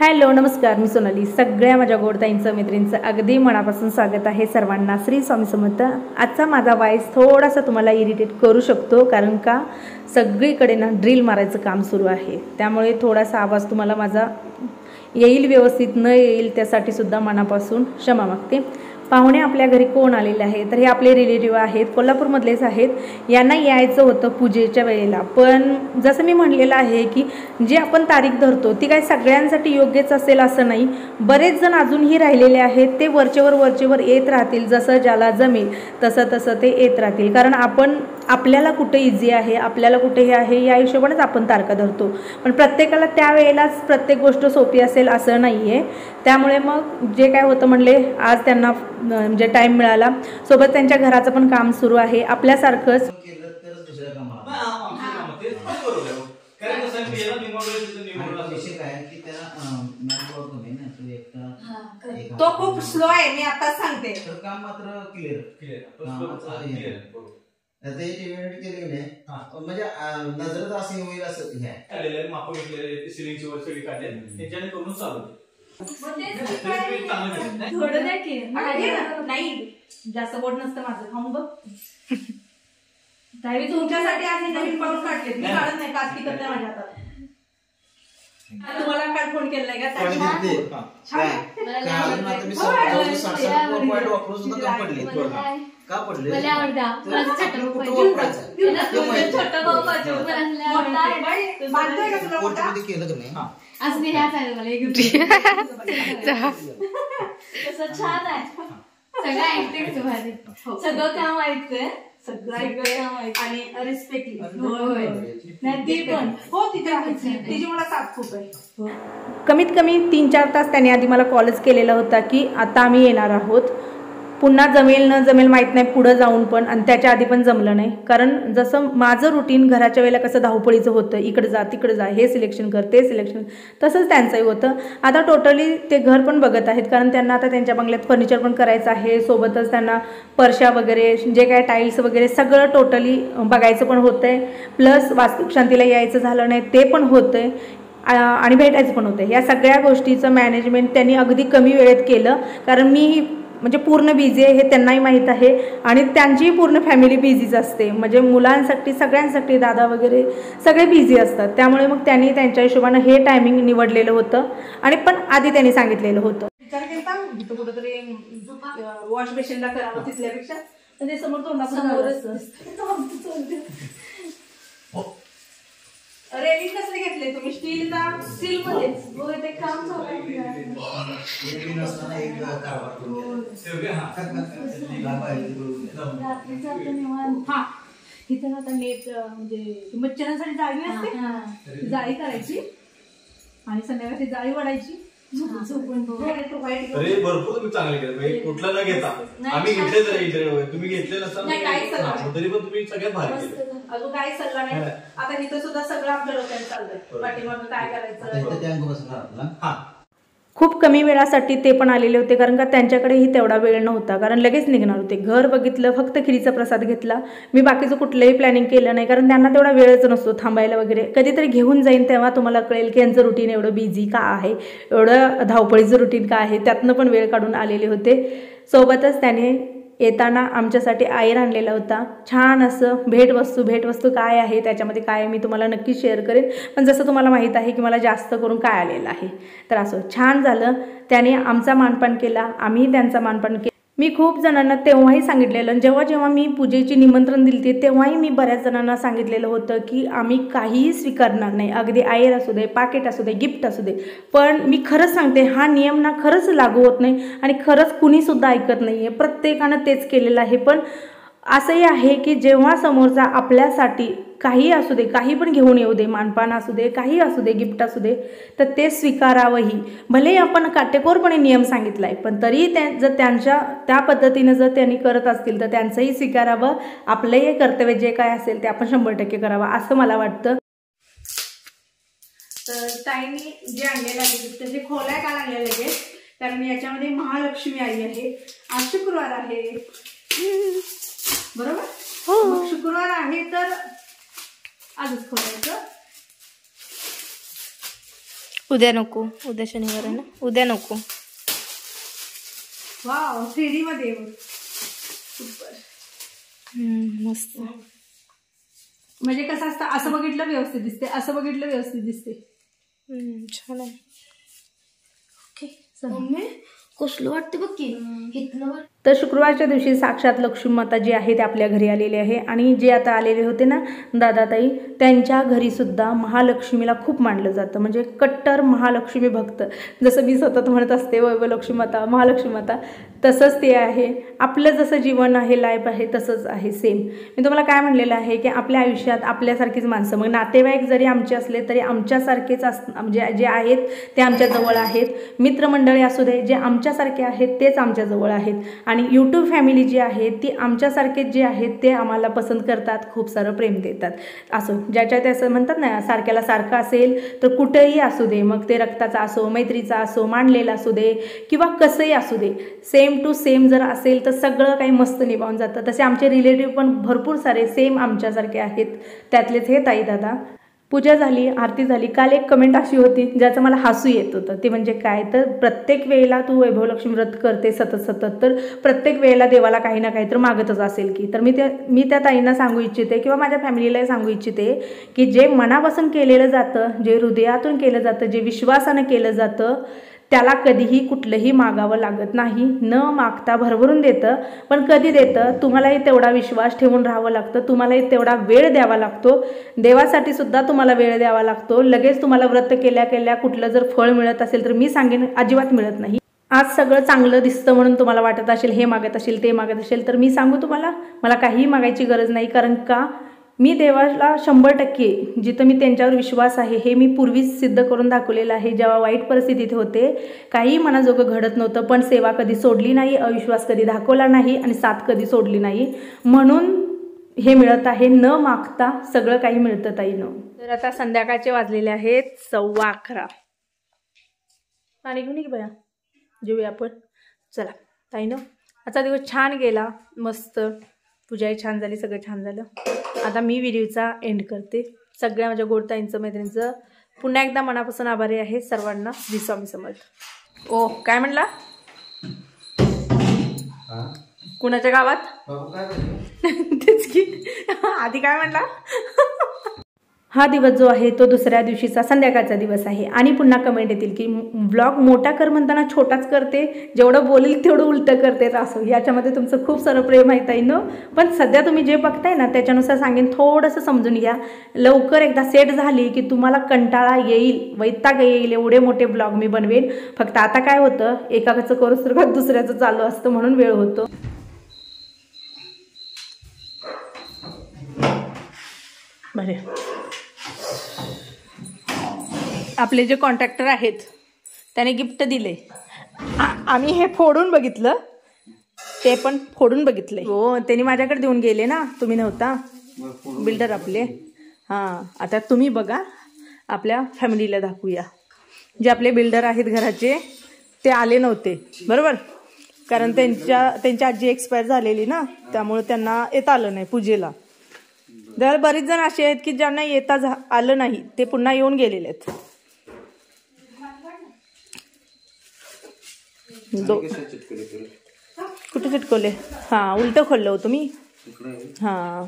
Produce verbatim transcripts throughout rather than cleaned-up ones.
Hello नमस्कार, मी सोनाली. सगळ्या माझ्या गोडताईंचं मैत्रिणींचं अगदी मनापासून स्वागत आहे सर्वांना. श्री स्वामी समर्थ. आजचा माझा वॉइस थोडासा तुम्हाला इरिटेट करू शकतो, कारण का सगळीकडे ना ड्रिल मारायचं काम सुरू आहे, त्यामुळे थोडासा आवाज तुम्हाला माझा येईल व्यवस्थित न येईल त्यासाठी सुद्धा मनापासून क्षमा मागते. पाहुणे आपल्या घरी कोण आलेले आहे तर हे आपले रिलेटिव्ह आहेत, कोल्हापूरमधलेच आहेत. यांना यायचं होतं पूजेच्या वेळेला, पण जसं मी म्हणलेलं आहे की जे आपण तारीख धरतो ती काय सगळ्यांसाठी योग्यच असेल असं नाही. बरेच जण अजूनही राहिलेले आहेत, ते वरचेवर वरचेवर येत राहतील, जसं ज्याला जमेल तसं तसं ते येत राहतील. कारण आपण आपल्याला कुठे इझी आहे, आपल्याला कुठे हे आहे या हिशोबानेच आपण तारखा धरतो, पण प्रत्येकाला त्यावेळेलाच प्रत्येक गोष्ट सोपी असेल असं नाही आहे. त्यामुळे मग जे काय होतं म्हणले आज त्यांना म्हणजे टाइम मिळाला, सोबत त्यांच्या घराचं पण काम सुरू आहे आपल्यासारखंच. तो खूप स्लो आहे, मी आता सांगते. काम मात्र क्लिअर क्लिअर म्हणजे नजरेत असे होईल असं माप घेतलेले सिलिंगची वर सगळी काढले त्याच्याने करून चालू नाही. जास्त बोट नसतं माझं, खाऊन बघ. त्यावेळी तुमच्यासाठी आज नवीन पाऊल काढले, मी काढत नाही, कास्ती करते माझ्या हातात. तुम्हाला काय फोन केलाय का? का पडले छान आहे. सगळं ऐकते, सगळं काम ऐकतंय, सगळं काम ऐकत आणि रिस्पेक्टली. ती पण हो, तिथे तिची मला साथ खूप आहे. कमीत कमी तीन चार तास त्याने आधी मला कॉलच केलेला होता की आता आम्ही येणार आहोत. पुन्हा जमेल न जमेल माहीत नाही पुढं जाऊन पण, आणि त्याच्या आधी पण जमलं नाही. कारण जसं माझं रुटीन घराच्या वेळेला कसं धावपळीचं होतं, इकडे जा तिकडे जा, हे सिलेक्शन कर ते सिलेक्शन, तसंच त्यांचंही होतं. आता टोटली ते घर पण बघत आहेत, कारण त्यांना आता त्यांच्या बंगल्यात फर्निचर पण करायचं आहे, सोबतच त्यांना परशा वगैरे जे काय टाईल्स वगैरे सगळं टोटली बघायचं पण होतं आहे. प्लस वास्तुशांतीला यायचं झालं नाही ते पण होतं आहे, आणि भेटायचं पण होतं. या सगळ्या गोष्टीचं मॅनेजमेंट त्यांनी अगदी कमी वेळेत केलं, कारण मी म्हणजे पूर्ण बिझी आहे हे त्यांनाही माहीत आहे, आणि त्यांचीही पूर्ण फॅमिली बिझीच असते. म्हणजे मुलांसाठी सगळ्यांसाठी दादा वगैरे सगळे बिझी असतात, त्यामुळे मग त्यांनी त्यांच्या हिशोबानं हे टायमिंग निवडलेलं होतं, आणि पण आधी त्यांनी सांगितलेलं होतं. विचार केला तिथं कुठंतरी वॉश बेसिनला करावं, तिथल्यापेक्षा म्हणजे समोर तोंडासमोरच. रेलिंग कसले घेतले तुम्ही? स्टीलचा? स्टील मध्येच होय, ते काम चालू आहे. हा, तिथं आता नेट म्हणजे मच्छरांसाठी जाळी असते, जाळी करायची आणि संध्याकाळची जाळी वाढायची. भरपूर तुम्ही चांगले केलं, कुठला न घेता आम्ही घेतले जर तुम्ही घेतले नसताना तरी पण तुम्ही सगळ्यात भारी केलं. अजून काही सल्ला नाही. आता इथं सुद्धा सगळं आपल्या डोक्यात चाललंय, पाठीमागं काय करायचं. खूप कमी वेळासाठी ते पण आलेले होते, कारण का त्यांच्याकडेही तेवढा वेळ नव्हता, कारण लगेच निघणार होते. घर बघितलं, फक्त खिरीचा प्रसाद घेतला. मी बाकीचं कुठलंही प्लॅनिंग केलं नाही, कारण त्यांना तेवढा वेळच नसतो थांबायला वगैरे. कधीतरी घेऊन जाईन तेव्हा तुम्हाला कळेल की यांचं रुटीन एवढं बिझी का आहे, एवढं धावपळीचं रुटीन का आहे. त्यातनं पण वेळ काढून आलेले होते. सोबतच त्याने येताना आमच्यासाठी आयर आणलेला होता. छान असं भेटवस्तू. भेटवस्तू काय आहे त्याच्यामध्ये काय मी तुम्हाला नक्की शेअर करेन, पण जसं तुम्हाला माहीत आहे की मला जास्त करून काय आलेलं आहे. तर असं छान झालं, त्याने आमचा मानपान केला, आम्ही त्यांचा मानपान केला. मी खूप जणांना तेव्हाही सांगितलेलं, जेव्हा जेव्हा मी पूजेची निमंत्रण दिली तेव्हाही मी बऱ्याच जणांना सांगितलेलं होतं की आम्ही काहीही स्वीकारणार नाही, अगदी आयर असू दे, पाकिट असू दे, गिफ्ट असू दे. पण मी खरंच सांगते, हा नियम ना खरंच लागू होत नाही, आणि खरंच कुणीसुद्धा ऐकत नाही आहे. प्रत्येकानं तेच केलेलं आहे. पण असंही आहे की जेव्हा समोरचा आपल्यासाठी काही असू दे, काही पण घेऊन येऊ दे, मानपान असू दे, काही असू दे, गिफ्ट असू दे, तर ते स्वीकारावंही. भले आपण काटेकोरपणे नियम सांगितला आहे, पण तरी त्या जर त्यांच्या त्या पद्धतीनं जर त्यांनी करत असतील तर त्यांचंही स्वीकारावं. आपलंही कर्तव्य जे काय असेल ते आपण शंभर टक्के करावं असं मला वाटतं. तर ताईंनी जे आणलेलं आहे त्याचे खोलाय का लागले लगेच, कारण याच्यामध्ये महालक्ष्मी आई आहे. आज शुक्रवार आहे बरोबर, मग शुक्रवार आहे तर आजच खोलायचं. उद्या नको, उद्या शनिवार आहे ना, उद्या नको. वाव, थ्री डी मध्ये सुपर. मस्त. म्हणजे कसं असतं, असं बघितलं व्यवस्थित दिसते, असं बघितलं व्यवस्थित दिसते. छान आहे. ओके, कसलं वाटतं बघ की. तर शुक्रवारच्या दिवशी साक्षात लक्ष्मी माता जी आहे ते आपल्या घरी आलेली आहे. आणि जे आता आलेले होते ना दादाताई, त्यांच्या घरी सुद्धा महालक्ष्मीला खूप मानलं जातं. म्हणजे कट्टर महालक्ष्मी भक्त. जसं मी सतत म्हणत असते वैभव लक्ष्मी माता, महालक्ष्मी माता, तसंच ते आहे. आपलं जसं जीवन आहे, लाईफ आहे, तसंच आहे सेम. मी तुम्हाला काय म्हणलेलं आहे की आपल्या आयुष्यात आपल्यासारखीच माणसं, मग नातेवाईक जरी आमचे असले तरी आमच्यासारखेच अस म्हणजे जे आहेत ते आमच्या जवळ आहेत. मित्रमंडळी असू दे, जे आमच्यासारखे आहेत तेच आमच्या जवळ आहेत. आणि यूट्यूब फॅमिली जी आहे ती आमच्यासारखेच जे आहेत ते आम्हाला पसंत करतात, खूप सारं प्रेम देतात. असो, ज्याच्या ते असं म्हणतात ना, सारख्याला सारखं असेल तर कुठेही असू दे, मग ते रक्ताचा असो, मैत्रीचा असो, मांडलेला असू दे किंवा कसंही असू दे, सेम टू सेम जर असेल तर सगळं काही मस्त निभावून जातं. तसे आमचे रिलेटिव्ह पण भरपूर सारे सेम आमच्यासारखे आहेत. त्यातलेच हे ताई दादा. पूजा झाली, आरती झाली. काल एक कमेंट अशी होती ज्याचं मला हसू येत होतं. ते म्हणजे काय, तर प्रत्येक वेळेला तू वैभवलक्ष्मी व्रत करते सतत सतत, तर प्रत्येक वेळेला देवाला काही ना काही तर मागतच असेल की. तर मी त्या मी त्या ताईंना सांगू इच्छिते किंवा माझ्या फॅमिलीलाही सांगू इच्छिते की जे मनापासून केलेलं जातं, जे हृदयातून केलं जातं, जे विश्वासानं केलं जातं, त्याला कधीही कुठलंही मागावं लागत नाही. न मागता भरभरून देतं. पण कधी देतं, तुम्हालाही तेवढा विश्वास ठेवून राहावं लागतं, तुम्हालाही तेवढा वेळ द्यावा लागतो. देवासाठी सुद्धा तुम्हाला वेळ द्यावा लागतो. लगेच तुम्हाला व्रत केल्या केल्या कुठलं जर फळ मिळत असेल तर मी सांगेन अजिबात मिळत नाही. आज सगळं चांगलं दिसतं म्हणून तुम्हाला वाटत असेल, हे मागत असेल, ते मागत असेल, तर मी सांगू तुम्हाला, मला काहीही मागायची गरज नाही. कारण का, मी देवाला शंभर टक्के जिथं मी त्यांच्यावर विश्वास आहे हे मी पूर्वीच सिद्ध करून दाखवलेलं आहे. जेव्हा वाईट परिस्थितीत होते, काही मनाजोगं घडत नव्हतं, पण सेवा कधी सोडली नाही, अविश्वास कधी दाखवला नाही आणि साथ कधी सोडली नाही. म्हणून हे मिळत आहे. न मागता सगळं काही मिळतं ताईनं. तर आता संध्याकाळचे वाजलेले आहेत सव्वा अकरा. पाणी घेऊन की बया, जेऊया आपण. चला ताईनं, आजचा दिवस छान गेला, मस्त. पूजाही छान झाली, सगळं छान झालं. आता मी व्हिडिओचा एंड करते. सगळ्या माझ्या गोडताईंचं, मैत्रिणींचं पुन्हा एकदा मनापासून आभारी आहे सर्वांना. श्री स्वामी समर्थ. ओ, काय म्हणला? कुणाच्या गावात? तेच की, आधी काय म्हणला? हा दिवस जो आहे तो दुसऱ्या दिवशीचा संध्याकाळचा दिवस आहे. आणि पुन्हा कमेंट येतील की ब्लॉग मोठा कर म्हणताना छोटाच करते, जेवढं बोलेल तेवढं उलटं करते. असं याच्यामध्ये तुमचं खूप सारं प्रेम आहे ताईनं. पण सध्या तुम्ही जे बघताय ना त्याच्यानुसार सांगेन, थोडंसं समजून घ्या. लवकर एकदा सेट झाली की तुम्हाला कंटाळा येईल, वैताग येईल, एवढे मोठे ब्लॉग मी बनवेन. फक्त आता काय होतं, एकाचं करूच तर दुसऱ्याचं चालू असतं म्हणून वेळ होतो. बरे, आपले जे कॉन्ट्रॅक्टर आहेत त्याने गिफ्ट दिले. आम्ही हे फोडून बघितलं, ते पण फोडून बघितले. हो, त्यांनी माझ्याकडे देऊन गेले ना, तुम्ही नव्हता. बिल्डर आपले. हां, आता तुम्ही बघा, आपल्या फॅमिलीला दाखवूया. जे आपले बिल्डर आहेत घराचे ते आले नव्हते, बरोबर, कारण त्यांच्या त्यांची आजी एक्सपायर झालेली ना, त्यामुळे त्यांना येता आलं नाही पूजेला. तर बरेच जण असे आहेत की ज्यांना येता आलं नाही, ते पुन्हा येऊन गेलेले आहेत. कुठे चिटकवले? हा, उलट खोललं होतं मी. हा,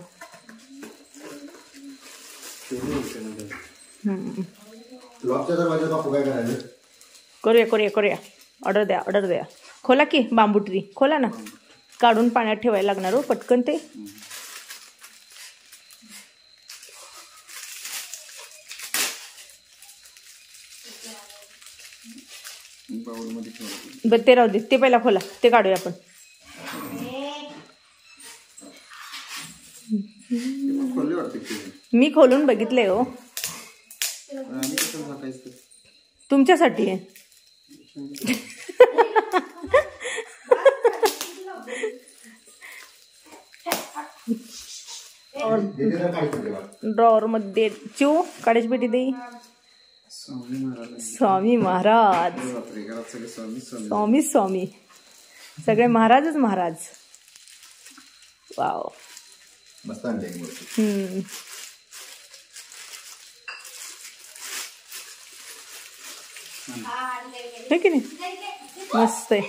करूया करूया करूया. ऑर्डर द्या, ऑर्डर द्या. खोला की बांबू ट्री खोला ना, काढून पाण्यात ठेवायला लागणार हो पटकन ते. बर, ते राहू दे, ते पहिला खोला, ते काढूया आपण. मी खोलून बघितले हो, तुमच्यासाठी आहे. ड्रॉवर मध्ये चिव काढायची पेटी देई. स्वामी महाराज, स्वामी स्वामी, सगळे महाराजच महाराज. वाव, हम्म. है की नाही मस्त आहे.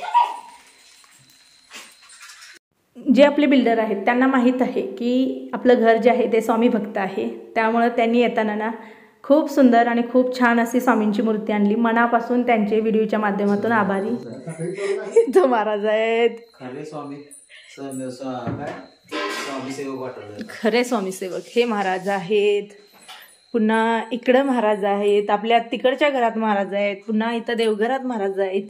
जे आपले बिल्डर आहेत त्यांना माहीत आहे की आपलं घर जे आहे ते स्वामी भक्त आहे, त्यामुळं त्यांनी येताना ना खूप सुंदर आणि खूप छान अशी स्वामींची मूर्ती आणली. मनापासून त्यांचे व्हिडिओच्या माध्यमातून आभारी. इथं महाराज आहेत खरे स्वामी स्वामी सेवक वाटलं. खरे स्वामी सेवक हे महाराज आहेत. पुन्हा इकडं महाराज आहेत, आपल्या तिकडच्या घरात महाराज आहेत, पुन्हा इथं देवघरात महाराज आहेत.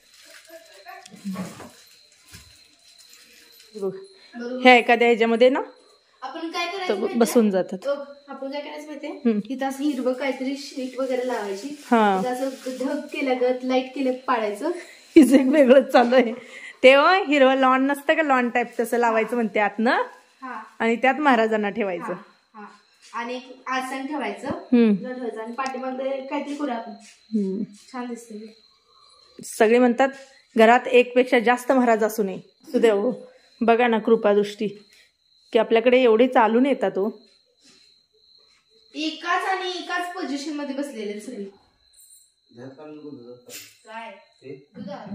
ह्या एखाद्या ह्याच्यामध्ये ना आपण काय तर करायचं बसून जातात. आपण काय करायचं माहितीये, तिथं असं हिरवं काहीतरी शीट वगैरे लावायची, हा. तिथं असं ढग केलं गत लाईट केलं पाडायचं. हिचं एक वेगळंच चालू आहे. तेव्हा हिरवं लॉन नसतं का, लॉन टाईप तसं लावायचं म्हणते आतनं, हा आणि त्यात महाराजांना ठेवायचं. हा आणि एक आसन ठेवायचं हम्म ठेवायचं आणि पाठीमागे काहीतरी करूया आपण, हम्म. छान दिसते. सगळे म्हणतात घरात एक पेक्षा जास्त महाराज असू नये. सुदैव बघा ना कृपादृष्टी की आपल्याकडे एवढे चालून येतात. तो एकाच आणि एकाच पोझिशन मध्ये बसलेले सगळे. काय दुधात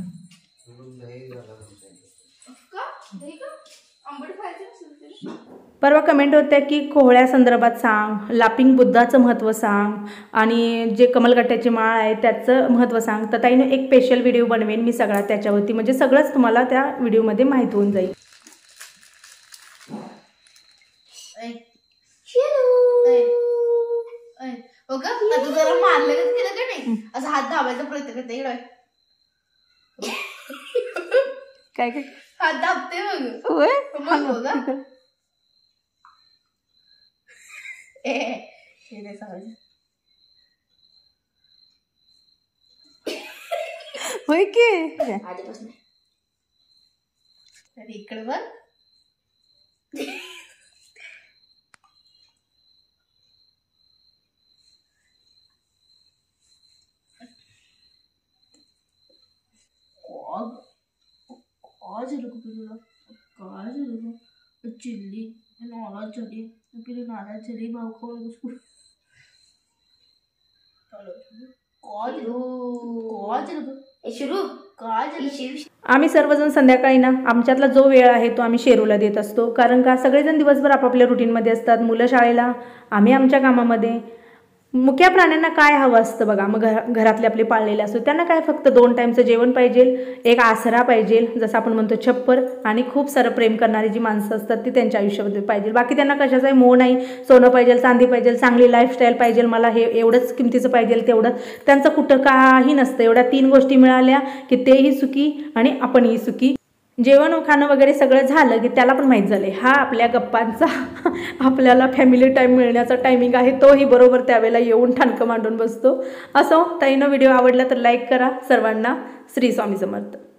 का दही का आंबट खायचं. परवा कमेंट होत्या की कोहळ्या संदर्भात सांग, लापिंग बुद्धाचं महत्त्व सांग, आणि जे कमलगट्ट्याची माळ आहे त्याचं महत्त्व सांग. तर ताईनं एक स्पेशल व्हिडिओ बनवेन मी सगळा त्याच्यावरती, म्हणजे सगळंच तुम्हाला त्या व्हिडिओमध्ये माहीत होऊन जाईल. हो का आता जरा मारलं केलं का नाही, असं हात दाबायचा प्रयत्न करते. काय काय हात दाबते मग होय मग बघा. ए हे नाही सांगायचं. होय की आधीपासून इकडे बघ. आज काय झालं चिल्ली नाराज झाली, पिली नाराज झाली, भाऊ खाऊ आम्ही सर्वजण संध्याकाळी ना आमच्यातला जो वेळ आहे तो आम्ही शेरूला देत असतो. कारण का सगळेजण दिवसभर आपापल्या रुटीनमध्ये असतात, मुलं शाळेला, आम्ही आमच्या कामामध्ये. मुक्या प्राण्यांना काय हवं असतं बघा, मग घर घरातले आपले पाळलेले असतो त्यांना काय फक्त दोन टाईमचं जेवण पाहिजे, एक आसरा पाहिजे, जसं आपण म्हणतो छप्पर, आणि खूप सारं प्रेम करणारी जी माणसं असतात ती त्यांच्या आयुष्यामध्ये पाहिजे. बाकी त्यांना कशाचाही मोह नाही. सोनं पाहिजे, चांदी पाहिजे, चांगली लाईफस्टाईल पाहिजे, मला हे एवढंच किमतीचं पाहिजे तेवढंच, त्यांचं कुठं काही नसतं. एवढ्या तीन गोष्टी मिळाल्या की तेही सुखी आणि आपणही सुखी. जेवण खाणं वगैरे सगळं झालं की त्याला पण माहीत झाले हा आपल्या गप्पांचा आपल्याला फॅमिली टाईम मिळण्याचा टायमिंग आहे. तोही बरोबर त्यावेळेला येऊन ठाणकं मांडून बसतो. असो ताईनं व्हिडिओ आवडला तर लाईक करा. सर्वांना श्री स्वामी समर्थ.